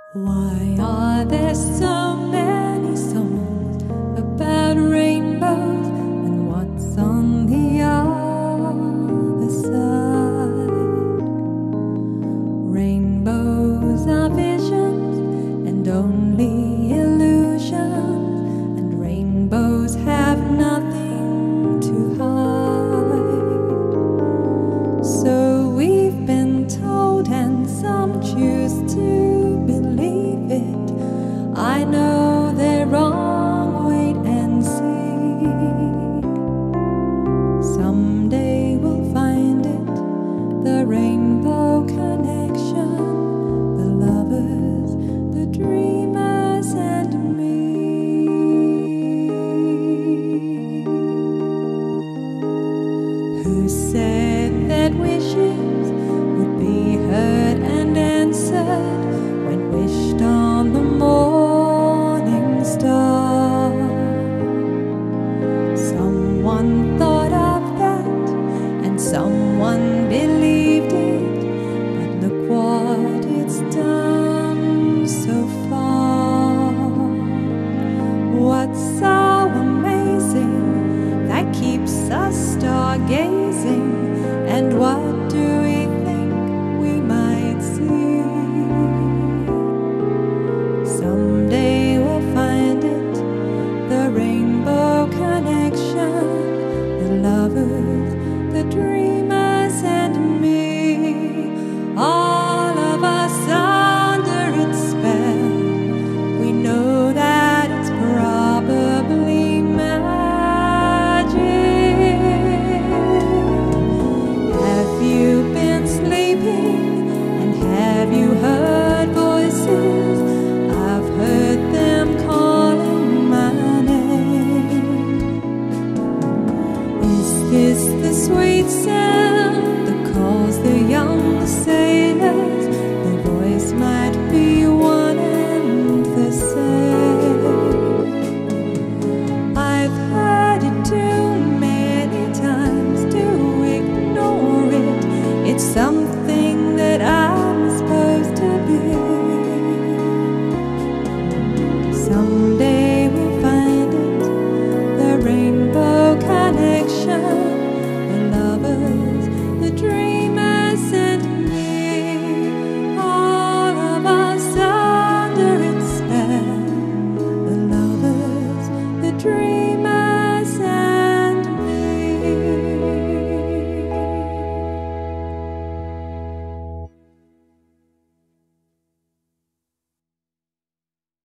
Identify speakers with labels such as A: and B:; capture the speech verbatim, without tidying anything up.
A: Why are there so many songs about rainbows and what's on the other side? Rainbows are visions and only illusions, and rainbows have nothing to hide. So we've been told, and some choose to believe it. I know they're wrong, wait and see. Someday we'll find it, the rainbow connection, the lovers, the dreamers, and me. Who said that wishes would be heard and answered when wished on the morning star? Someone thought of that, and someone believed it, but look what it's done so far. What's so amazing that keeps us stargazing, and what do we think we might see? Someday we'll find it, the rainbow connection, the lovers, the dreamers, and me. All of us under its spell. We know that it's probably magic. Have you been sleeping, and have you heard voices? I've heard them calling my name. Is this the sweet sound that calls the young sailors? The voice might be one and the same. I've heard it too many times to ignore it. It's something